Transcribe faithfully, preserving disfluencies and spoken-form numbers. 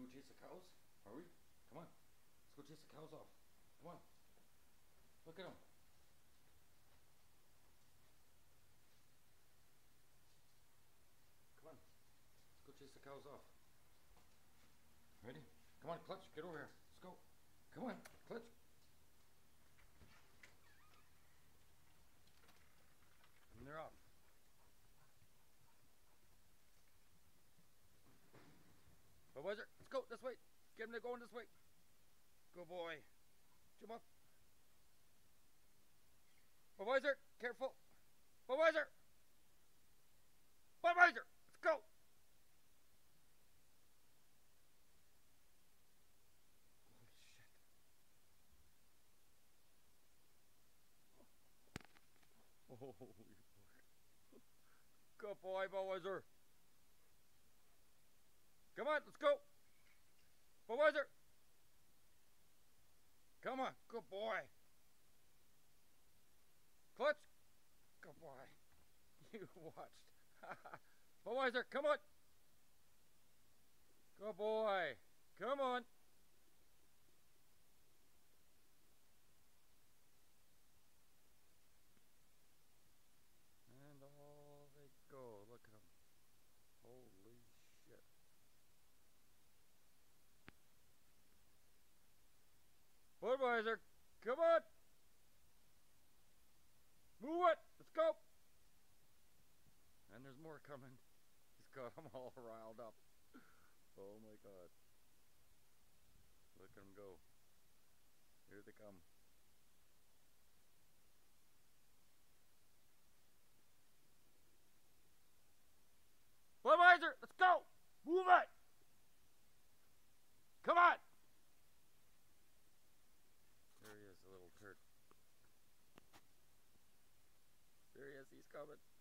chase the cows? Are we? Come on. Let's go chase the cows off. Come on. Look at them. Come on. Let's go chase the cows off. Ready? Come on, Clutch. Get over here. Let's go. Come on, Clutch. And they're off. Budweiser, let's go this way. Get him to going this way. Good boy. Jump up. Budweiser, careful. Budweiser. Budweiser, let's go. Holy shit. Holy boy. Good boy, Budweiser. Come on, let's go. Budweiser. Come on, good boy. Clutch. Good boy. You watched. Budweiser, come on. Good boy. Come on. And all they go. Look at them. Holy shit. Budweiser, come on! Move it! Let's go! And there's more coming. He's got them all riled up. Oh my god. Look at them go. Here they come. Budweiser, let's go! Move it! Come on! There he is, the little turd. There he is, he's coming.